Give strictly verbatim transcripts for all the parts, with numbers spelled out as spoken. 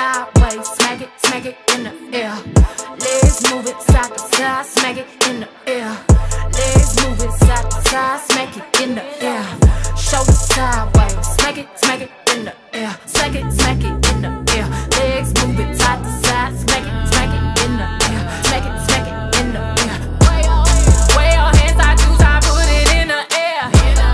sideways, smack it, smack it in the air. Legs move it side to side, smack it in the air. Legs move it side to side, smack it in the air. Shoulders sideways, smack it, smack it in the air. Smack it, smack it in the air. Legs move it side to side, smack it, smack it in the air. Smack it, smack it in the air. Wave your hands, I do, I put it in the air.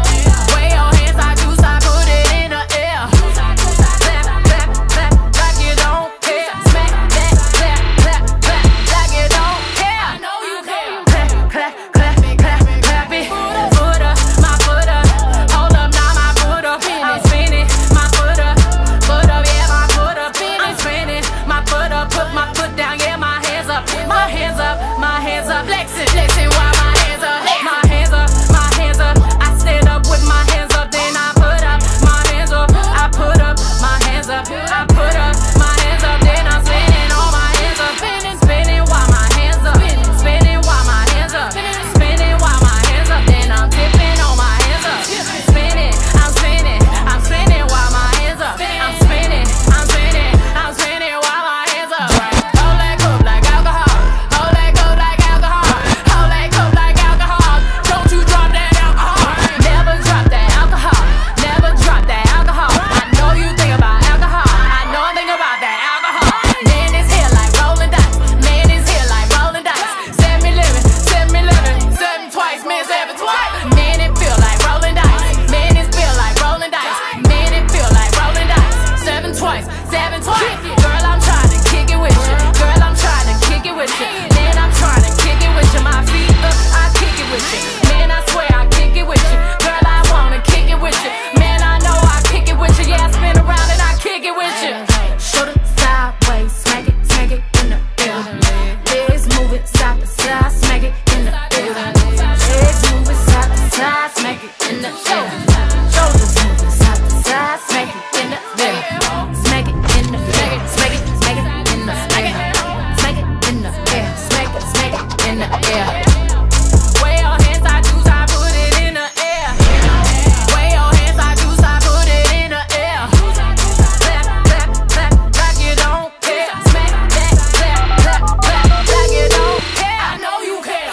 Wave your hands, I do, I put it in the air. Clap, clap, clap, like you don't care. Smack that, clap, clap, clap, like you don't care. I know you care. Clap, clap, clap, clap, clap it. Foot up, my foot up. Hold up, now my foot up. I'm spinning, my foot up. Foot up, yeah, my foot up. I'm spinning, my foot up. Put my foot down, yeah, my hands up. My hands up, my hands up. Flexing, flexing while my hands up. My hands up, my hands up. I stand up with my hands up, then I put up my hands up. I put up my hands up. I put up my hands up, then I'm spinning all my hands up. Spinning, spinning while my hands up. Spinning while my hands up. Spinning while my hands up, then I'm tipping on my hands up. Spinning, I'm spinning, I'm spinning while my hands up. I'm spinning, I'm spinning, I'm spinning while my hands up. Hold that cup like alcohol. Hold that cup like alcohol. Hold that cup like alcohol. Don't you drop that alcohol. Never drop that alcohol. Never drop that alcohol. I know you think about alcohol. I know I think about that alcohol. Man is here like rolling dice. Man is here like rolling dice. Set me living, set me living. Seven twice, man, seven twice. Man, it feel like rolling dice. Man, it feel like rolling dice. Man, it feel like rolling dice. Seven twice, seven twice. Girl, I'm trying to kick it with you. Girl, I'm trying to kick it with you. Man, I'm trying to kick it with you. My feet up, I kick it with you. Man, I swear I kick it with you. Girl, I wanna kick it with you. Man, I know I kick it with you. Yeah, I spin around and I kick it with you. Shoulder sideways, smack it, smack it in the air. Legs move it side to side, smack it in the air. Legs move it side to side, smack it in the air. Shoulders move it side to side, smack it in the air. Smack it in the air, smack it, smack it in the air. Smack it in the air, smack it, smack it in the air. Wave your hands, I do, I put it in the air. Wave your hands, I do, I put it in the air. Clap, clap, clap, like you don't care. Smack that, clap, clap, clap, like you don't care. I know you care.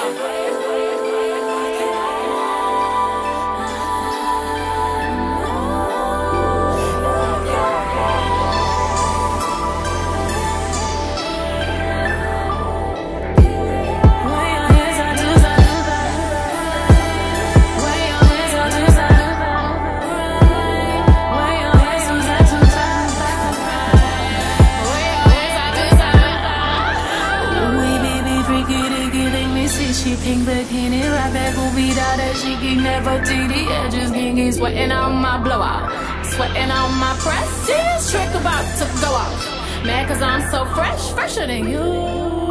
She pink bikini, right back movie that she can never T D edges, gingy, sweating on my blowout, sweating on my press. This trick about to go off, mad cause I'm so fresh, fresher than you.